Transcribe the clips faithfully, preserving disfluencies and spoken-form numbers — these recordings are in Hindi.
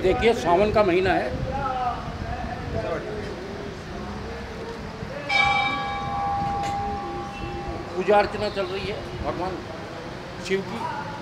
देखिए सावन का महीना है, पूजा अर्चना चल रही है भगवान शिव की।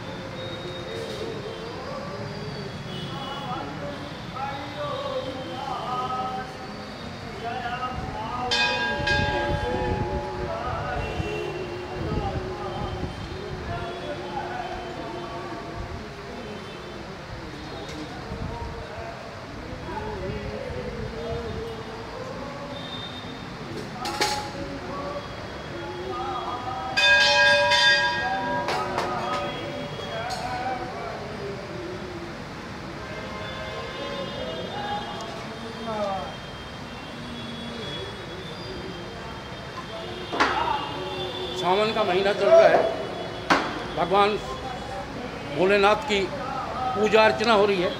सावन का महीना चल रहा है, भगवान भोलेनाथ की पूजा अर्चना हो रही है।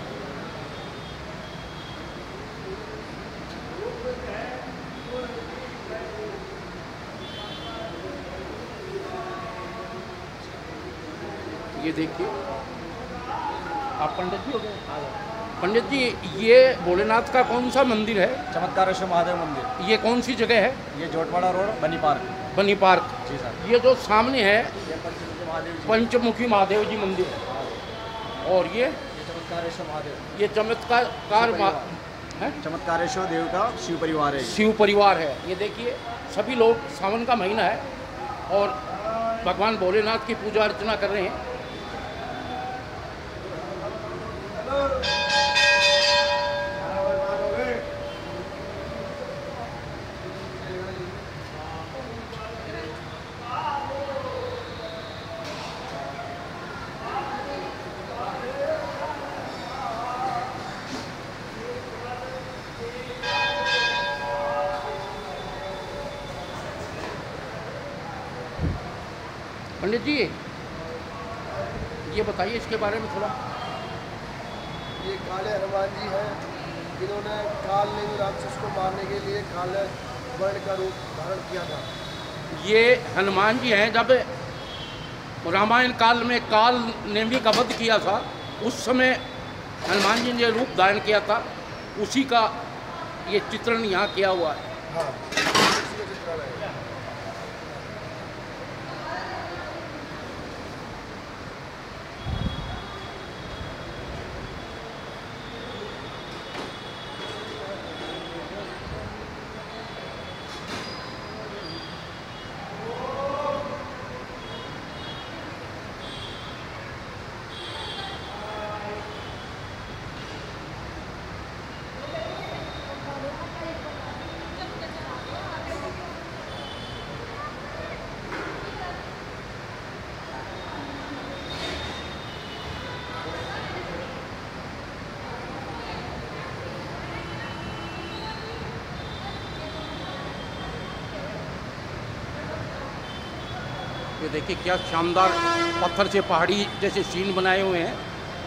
ये देखिए, आप पंडित जी हो गए? पंडित जी, ये भोलेनाथ का कौन सा मंदिर है? चमत्कारेश्वर महादेव मंदिर। ये कौन सी जगह है? ये Jhotwara road, Bani park. Bani park. जी सर। ये जो सामने है ये पंचमुखी महादेव जी, पंचमुखी महादेव जी मंदिर है। और ये ये चमत्कारेश्वर महादेव, ये चमत्कार कार है, चमत्कारेश्वर देव का शिव परिवार है। शिव परिवार है। ये देखिए, सभी लोग, सावन का महीना है और भगवान भोलेनाथ की पूजा अर्चना कर रहे हैं। पंडित जी, ये बताइए इसके बारे में थोड़ा। ये काले हनुमान जी हैं, इन्होंने काल ने राक्षस को मारने के लिए काले वर्ण का रूप धारण किया था। ये हनुमान जी हैं, जब रामायण काल में काल ने भी का वध किया था, उस समय हनुमान जी ने रूप धारण किया था, उसी का ये चित्रण यहाँ किया हुआ है। हाँ, इसी का चित्रण है। ये देखिए क्या शानदार पत्थर से पहाड़ी जैसे सीन बनाए हुए हैं।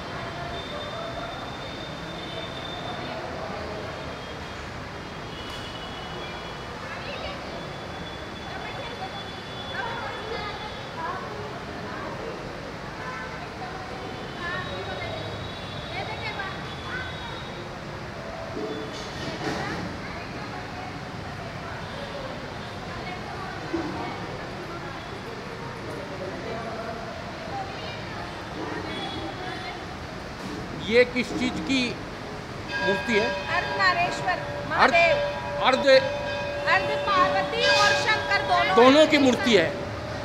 ये किस चीज की मूर्ति है? अर्धनारेश्वर महादेव। अर्ध अर्ध पार्वती और शंकर दोनों दोनों की मूर्ति है।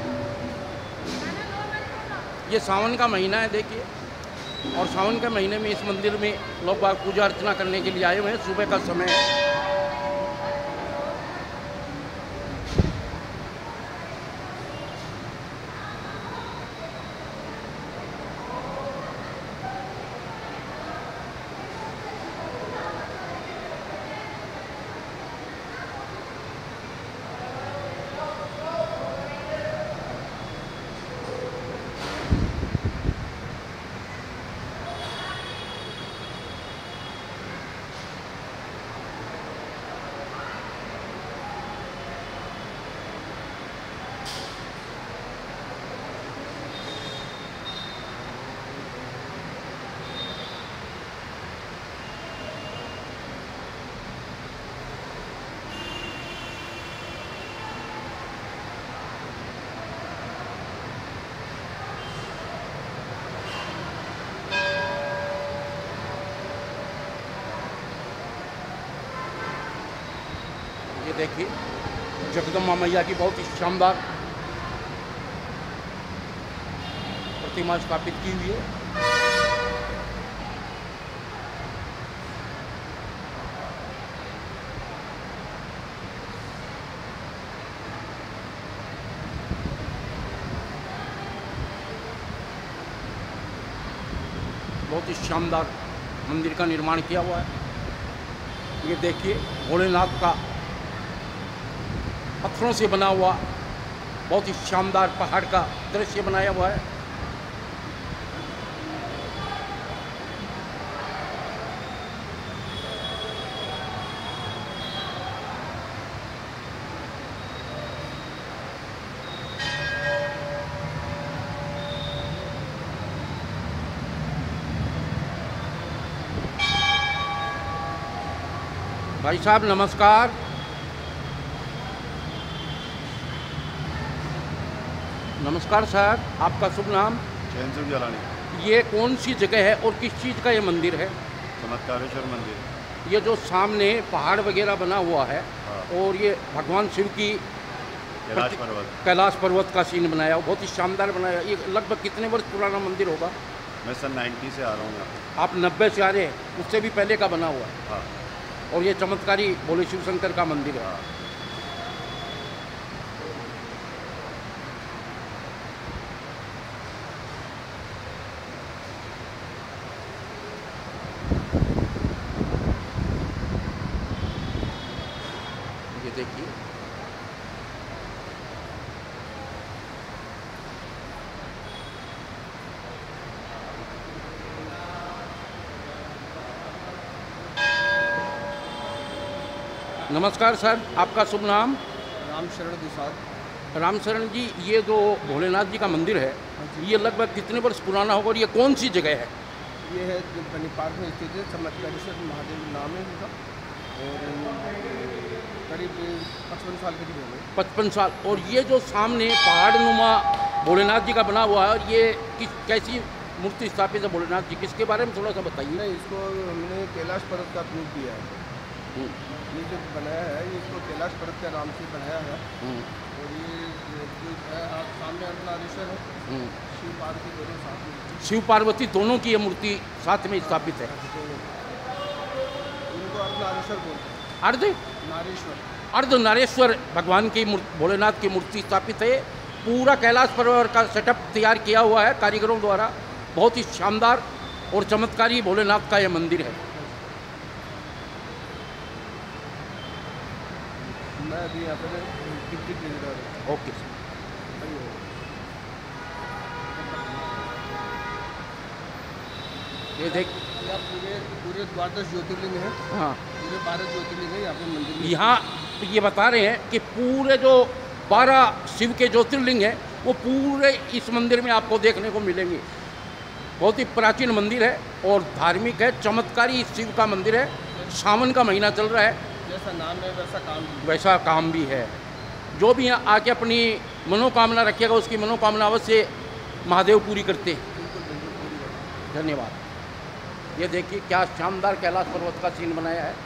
ये सावन का महीना है देखिए, और सावन के महीने में इस मंदिर में लोग बाग पूजा अर्चना करने के लिए आए हुए हैं। सुबह का समय है। ये देखिए जगदम्बा मैया की बहुत ही शानदार प्रतिमा स्थापित की हुई है। बहुत ही शानदार मंदिर का निर्माण किया हुआ है। ये देखिए भोलेनाथ का पत्थरों से बना हुआ बहुत ही शानदार पहाड़ का दृश्य बनाया हुआ है। भाई साहब नमस्कार। नमस्कार सर, आपका शुभ नाम? चैन सिंह जलानी। ये कौन सी जगह है और किस चीज़ का ये मंदिर है? चमत्कारेश्वर मंदिर। ये जो सामने पहाड़ वगैरह बना हुआ है, हाँ। और ये भगवान शिव की कैलाश पर्वत। कैलाश पर्वत का सीन बनाया हुआ, बहुत ही शानदार बनाया। ये लगभग कितने वर्ष पुराना मंदिर होगा? मैं सन नाइन्टी से आ रहा हूँ यहाँ पे। आप नब्बे से आ रहे हैं, उससे भी पहले का बना हुआ है। हाँ। और ये चमत्कारी भोले शिव शंकर का मंदिर है। हाँ। ये देखिए नमस्कार सर, आपका शुभ नाम? राम शरण दुसाद। रामशरण जी, ये जो भोलेनाथ जी का मंदिर है, ये लगभग कितने वर्ष पुराना होगा और ये कौन सी जगह है? ये है जो बनी पार्क में स्थित है, चमत्कारेश्वर महादेव नाम है इनका, और करीब पचपन साल करीब हो गए। पचपन साल। और ये जो सामने पहाड़ नुमा भोलेनाथ जी का बना हुआ है, और ये किस कैसी मूर्ति स्थापित है भोलेनाथ जी, किसके बारे में थोड़ा सा बताइए। नहीं, इसको हमने कैलाश पर्वत का प्रूफ दिया है। ये जो बनाया है, ये इसको कैलाश पर्वत के नाम से बनाया है। और ये जो है आप सामने अर्धनारीश्वर है, शिव पार्वती दोनों साथ में, शिव पार्वती दोनों की ये मूर्ति साथ में स्थापित है। इनको अर्धनारीश्वर बोलते हैं। अर्ध नारेश्वर अर्धनारेश्वर भगवान की मूर्ति, भोलेनाथ की मूर्ति स्थापित है। पूरा कैलाश पर्वत का सेटअप तैयार किया हुआ है कारीगरों द्वारा। बहुत ही शानदार और चमत्कारी भोलेनाथ का यह मंदिर है। मैं अभी यहाँ पर टिकट भेज रहा हूँ। Okay sir. ये देख, यहाँ पूरे पूरे द्वादश ज्योतिर्लिंग है। हाँ, पूरे बारह ज्योतिर्लिंग है यहाँ पे मंदिर में। यहाँ ये बता रहे हैं कि पूरे जो बारह शिव के ज्योतिर्लिंग हैं, वो पूरे इस मंदिर में आपको देखने को मिलेंगे। बहुत ही प्राचीन मंदिर है और धार्मिक है, चमत्कारी शिव का मंदिर है। सावन का महीना चल रहा है, जैसा नाम है वैसा काम भी। वैसा काम भी है। जो भी यहाँ आके अपनी मनोकामना रखिएगा, उसकी मनोकामना अवश्य महादेव पूरी करते हैं। बिल्कुल बिल्कुल पूरी है। धन्यवाद। ये देखिए क्या शानदार कैलाश पर्वत का सीन बनाया है।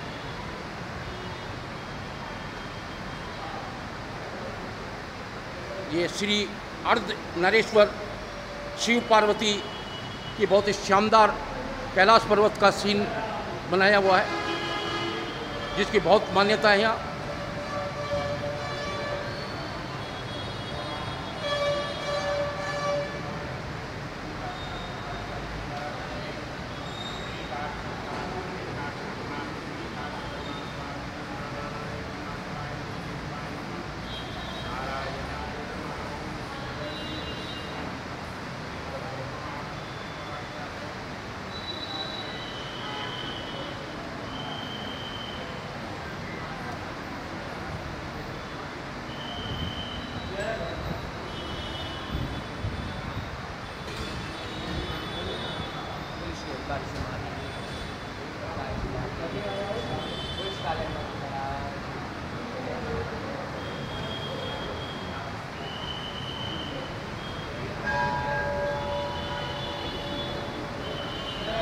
ये श्री अर्ध नरेश्वर शिव पार्वती की बहुत ही शानदार कैलाश पर्वत का सीन बनाया हुआ है, जिसकी बहुत मान्यता है यहाँ।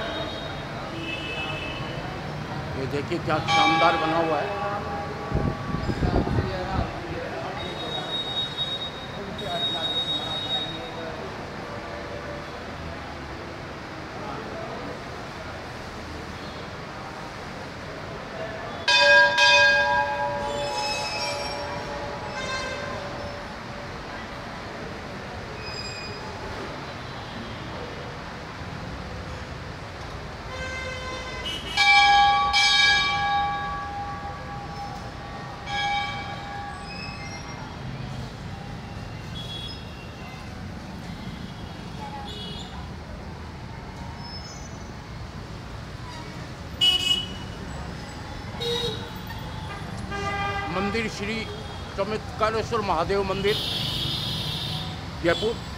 ये देखिए क्या शानदार बना हुआ है। मंदिर श्री चमत्कारेश्वर महादेव मंदिर जयपुर।